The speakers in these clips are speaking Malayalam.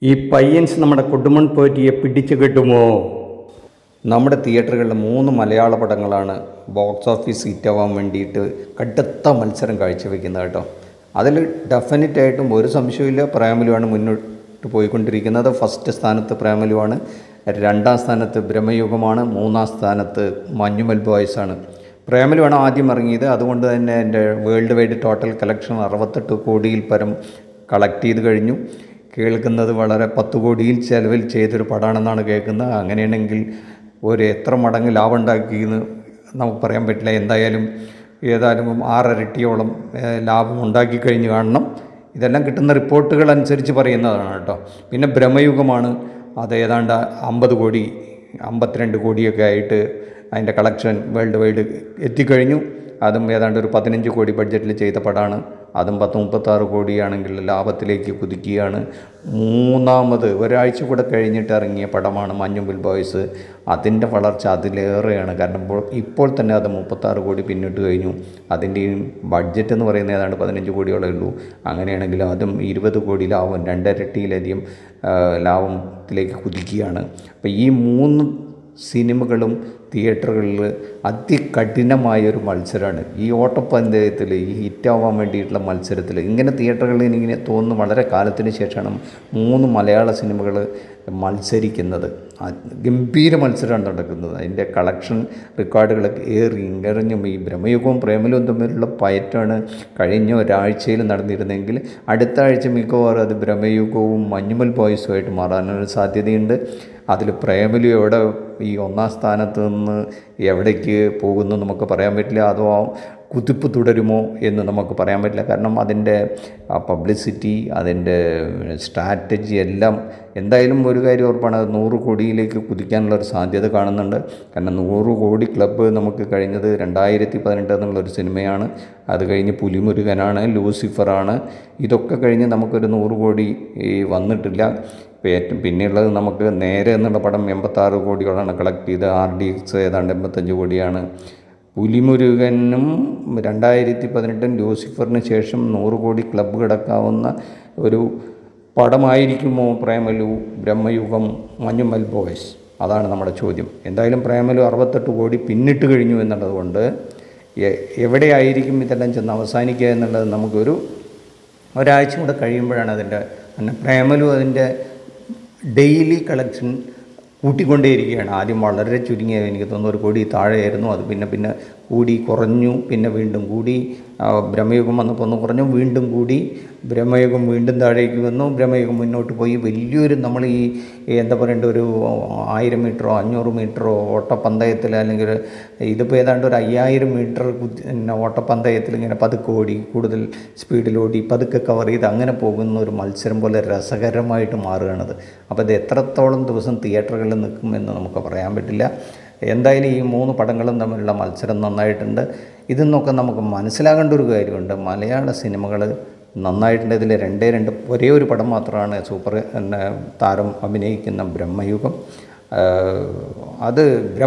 ഈ പയ്യൻസ് നമ്മുടെ കൊടുമൺ പോറ്റിയെ പിടിച്ചു കെട്ടുമോ? നമ്മുടെ തിയേറ്ററുകളിൽ 3 മലയാള പടങ്ങളാണ് ബോക്സ് ഓഫീസ് ഹിറ്റാവാൻ വേണ്ടിയിട്ട് കടുത്ത മത്സരം കാഴ്ചവെക്കുന്നത് കേട്ടോ. അതിൽ ഡെഫിനറ്റായിട്ടും ഒരു സംശയമില്ല, പ്രേമലുവാണ് മുന്നോട്ട് പോയിക്കൊണ്ടിരിക്കുന്നത്. ഫസ്റ്റ് സ്ഥാനത്ത് പ്രേമലുവാണ്, 2ാം സ്ഥാനത്ത് ബ്രഹ്മയുഗമാണ്, 3ാം സ്ഥാനത്ത് മഞ്ഞുമൽ ബോയ്സാണ്. പ്രേമലുവാണ് ആദ്യം ഇറങ്ങിയത്. അതുകൊണ്ട് തന്നെ എൻ്റെ വേൾഡ് വൈഡ് ടോട്ടൽ കളക്ഷൻ 68 കോടിയിൽ പരം കളക്ട് ചെയ്ത് കഴിഞ്ഞു. കേൾക്കുന്നത് വളരെ 10 കോടിയിൽ ചെലവിൽ ചെയ്തൊരു പടമാണെന്നാണ് കേൾക്കുന്നത്. അങ്ങനെയാണെങ്കിൽ എത്ര മടങ്ങ് ലാഭം ഉണ്ടാക്കിയെന്ന് നമുക്ക് പറയാൻ പറ്റില്ല. ഏതായാലും 6 ഇരട്ടിയോളം ലാഭം ഉണ്ടാക്കി കഴിഞ്ഞ് കാണണം. ഇതെല്ലാം കിട്ടുന്ന റിപ്പോർട്ടുകൾ അനുസരിച്ച് പറയുന്നതാണ് കേട്ടോ. പിന്നെ ബ്രഹ്മയുഗമാണ്, അത് ഏതാണ്ട് 50 കോടി 52 കോടിയൊക്കെ ആയിട്ട് അതിൻ്റെ കളക്ഷൻ വേൾഡ് വൈഡ് എത്തിക്കഴിഞ്ഞു. അതും ഏതാണ്ട് ഒരു 15 കോടി ബഡ്ജറ്റിൽ ചെയ്ത പടമാണ്. അതും 36 കോടിയാണെങ്കിൽ ലാഭത്തിലേക്ക് കുതിക്കുകയാണ്. 3ാമത് ഒരാഴ്ച കൂടെ കഴിഞ്ഞിട്ട് ഇറങ്ങിയ പടമാണ് മഞ്ഞുമൽ ബോയ്സ്. അതിൻ്റെ വളർച്ച അതിലേറെയാണ്. കാരണം ഇപ്പോൾ തന്നെ അത് 36 കോടി പിന്നിട്ട് കഴിഞ്ഞു. അതിൻ്റെയും ബഡ്ജറ്റ് എന്ന് പറയുന്നത് ഏതാണ്ട് 15 കോടിയോളേ ഉള്ളൂ. അങ്ങനെയാണെങ്കിൽ അതും 20 കോടി ലാഭം, 2 ഇരട്ടിയിലധികം ലാഭത്തിലേക്ക് കുതിക്കുകയാണ്. അപ്പോൾ ഈ 3 സിനിമകളും തിയേറ്ററുകളിൽ അതികഠിനമായൊരു മത്സരമാണ്. ഈ ഓട്ടപ്പന്തയത്തിൽ, ഈ ഹിറ്റാവാൻ വേണ്ടിയിട്ടുള്ള മത്സരത്തിൽ ഇങ്ങനെ തിയേറ്ററുകളിൽ എനിക്കിങ്ങനെ തോന്നുന്നു വളരെ കാലത്തിന് ശേഷമാണ് 3 മലയാള സിനിമകൾ മത്സരിക്കുന്നത്. ഗംഭീര മത്സരമാണ് നടക്കുന്നത്. അതിൻ്റെ കളക്ഷൻ റെക്കോർഡുകൾ എറിഞ്ഞും ഈ ബ്രഹ്മയുഗവും പ്രേമലുവും തമ്മിലുള്ള പയറ്റാണ് കഴിഞ്ഞ ഒരാഴ്ചയിൽ നടന്നിരുന്നെങ്കിൽ അടുത്ത ആഴ്ച മിക്കവാറും അത് ബ്രഹ്മയുഗവും മഞ്ഞുമൽ ബോയ്സുമായിട്ട് മാറാനൊരു സാധ്യതയുണ്ട്. അതിൽ പ്രേമലു ഈ 1ാം സ്ഥാനത്ത് നിന്ന് എവിടേക്ക് പോകുന്നു നമുക്ക് പറയാൻ പറ്റില്ല. അതോ കുതിപ്പ് തുടരുമോ എന്ന് നമുക്ക് പറയാൻ പറ്റില്ല. കാരണം അതിൻ്റെ പബ്ലിസിറ്റി, അതിൻ്റെ സ്ട്രാറ്റജി എല്ലാം എന്തായാലും ഒരു കാര്യം ഉറപ്പാണ്, അത് 100 കോടിയിലേക്ക് കുതിക്കാനുള്ളൊരു സാധ്യത കാണുന്നുണ്ട്. കാരണം 100 കോടി ക്ലബ്ബ് നമുക്ക് കഴിഞ്ഞത് 2018 എന്നുള്ളൊരു സിനിമയാണ്. അത് കഴിഞ്ഞ് പുലിമുരുകനാണ്, ലൂസിഫറാണ്. ഇതൊക്കെ കഴിഞ്ഞ് നമുക്കൊരു 100 കോടി വന്നിട്ടില്ല. പിന്നെയുള്ളത് നമുക്ക് നേരെ എന്നുള്ള പടം 86 കോടിയോളാണ് കളക്ട് ചെയ്ത്. RDX ഏതാണ്ട് 85 കോടിയാണ്. പുലിമുരുകനും 2018 ലൂസിഫറിന് ശേഷം 100 കോടി ക്ലബ്ബ് കിടക്കാവുന്ന ഒരു പടമായിരിക്കുമോ പ്രേമലു, ബ്രഹ്മയുഗം, മഞ്ഞുമൽ ബോയ്സ്? അതാണ് നമ്മുടെ ചോദ്യം. എന്തായാലും പ്രേമലു 68 കോടി പിന്നിട്ട് കഴിഞ്ഞു എന്നുള്ളത് കൊണ്ട് എവിടെയായിരിക്കും ഇതെല്ലാം ചെന്ന് അവസാനിക്കുക എന്നുള്ളത് ഒരാഴ്ച കൂടെ കഴിയുമ്പോഴാണ് അതിൻ്റെ പ്രേമലു അതിൻ്റെ ഡെയിലി കളക്ഷൻ കൂട്ടിക്കൊണ്ടേയിരിക്കുകയാണ്. ആദ്യം വളരെ ചുരുങ്ങിയ, എനിക്ക് തോന്നുന്നു 1 കോടി താഴെയായിരുന്നു. അത് പിന്നെ കൂടി കുറഞ്ഞു, പിന്നെ വീണ്ടും കൂടി. ബ്രഹ്മയുഗം വന്നപ്പോൾ ഒന്ന് കുറഞ്ഞു, വീണ്ടും കൂടി. ബ്രഹ്മയുഗം വീണ്ടും താഴേക്ക് വന്നു. ബ്രഹ്മയുഗം മുന്നോട്ട് പോയി. വലിയൊരു നമ്മൾ എന്താ പറയേണ്ട, ഒരു 1000 മീറ്ററോ 500 മീറ്ററോ ഓട്ടപ്പന്തയത്തിൽ, അല്ലെങ്കിൽ ഇതിപ്പോൾ ഏതാണ്ട് ഒരു 5000 മീറ്റർ ഓട്ടപ്പന്തയത്തിൽ ഇങ്ങനെ പതുക്കെ ഓടി, കൂടുതൽ സ്പീഡിലോടി, പതുക്കെ കവർ ചെയ്ത് അങ്ങനെ പോകുന്ന ഒരു മത്സരം പോലെ രസകരമായിട്ട് മാറുകയാണത്. അപ്പോൾ ഇത് എത്രത്തോളം ദിവസം തിയേറ്ററുകളിൽ നിൽക്കുമെന്ന് നമുക്ക് പറയാൻ പറ്റില്ല. എന്തായാലും ഈ 3 പടങ്ങളും തമ്മിലുള്ള മത്സരം നന്നായിട്ടുണ്ട്. ഇതിൽ നിന്നൊക്കെ നമുക്ക് മനസ്സിലാകേണ്ട ഒരു കാര്യമുണ്ട്, മലയാള സിനിമകൾ നന്നായിട്ടുണ്ട്. ഇതിൽ 2 ഒരേ ഒരു പടം മാത്രമാണ് സൂപ്പർ താരം അഭിനയിക്കുന്ന ബ്രഹ്മയുഗം. അത്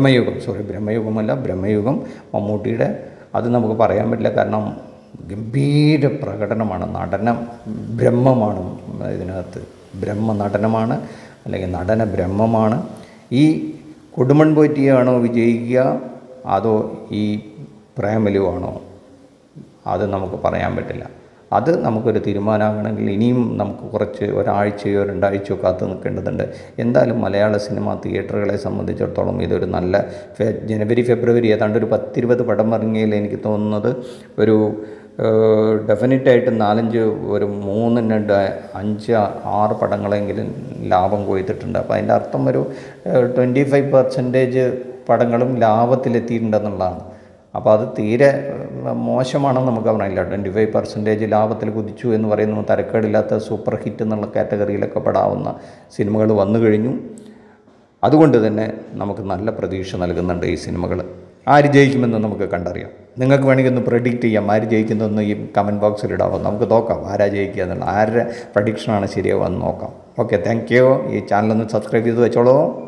ബ്രഹ്മയുഗം മമ്മൂട്ടിയുടെ. അത് നമുക്ക് പറയാൻ പറ്റില്ല, കാരണം ഗംഭീര പ്രകടനമാണ്, നടനം ബ്രഹ്മമാണ്. ഇതിനകത്ത് ബ്രഹ്മ നടനമാണ്, അല്ലെങ്കിൽ നടന ബ്രഹ്മമാണ്. ഈ കൊടുമൺ പോറ്റിയാണോ വിജയിക്കുക, അതോ ഈ പ്രേമലുവാണോ? അത് നമുക്ക് പറയാൻ പറ്റില്ല. അത് നമുക്കൊരു തീരുമാനമാകണമെങ്കിൽ ഇനിയും നമുക്ക് കുറച്ച് ഒരാഴ്ചയോ 2 ആഴ്ചയോ കാത്തു നിൽക്കേണ്ടതുണ്ട്. എന്തായാലും മലയാള സിനിമ തിയേറ്ററുകളെ സംബന്ധിച്ചിടത്തോളം ഇതൊരു നല്ല ജനുവരി ഫെബ്രുവരി ഏതാണ്ട് ഒരു 10-20 പടം ഇറങ്ങിയതിൽ എനിക്ക് തോന്നുന്നത് ഒരു ഡെഫിനറ്റായിട്ട് 4-5 ഒരു 3-5-6 പടങ്ങളെങ്കിലും ലാഭം കൊയ്തിട്ടുണ്ട്. അപ്പോൾ അതിൻ്റെ അർത്ഥം ഒരു 25% പടങ്ങളും ലാഭത്തിലെത്തിയിട്ടുണ്ടെന്നുള്ളതാണ്. അപ്പോൾ അത് തീരെ മോശമാണെന്ന് നമുക്ക് പറയില്ല. 25% ലാഭത്തിൽ കുതിച്ചു എന്ന് പറയുന്നത് തരക്കേടില്ലാത്ത സൂപ്പർ ഹിറ്റ് എന്നുള്ള കാറ്റഗറിയിലൊക്കെ പെടാവുന്ന സിനിമകൾ വന്നു കഴിഞ്ഞു. അതുകൊണ്ട് തന്നെ നമുക്ക് നല്ല പ്രതീക്ഷ നൽകുന്നുണ്ട് ഈ സിനിമകൾ. ആര് ജയിക്കുമെന്ന് നമുക്ക് കണ്ടറിയാം. നിങ്ങൾക്ക് വേണമെങ്കിൽ ഒന്ന് പ്രെഡിക്റ്റ് ചെയ്യാം, ആര് ജയിക്കുന്നതെന്ന് ഈ കമൻറ്റ് ബോക്സിൽ ഇടാമോ? നമുക്ക് നോക്കാം ആരാ ജയിക്കുക എന്നുള്ള, ആരുടെ പ്രഡിക്ഷനാണ് ശരിയാവുക എന്ന് നോക്കാം. Okay, thank you. ഈ ചാനലൊന്ന് സബ്സ്ക്രൈബ് ചെയ്ത് വെച്ചോളൂ.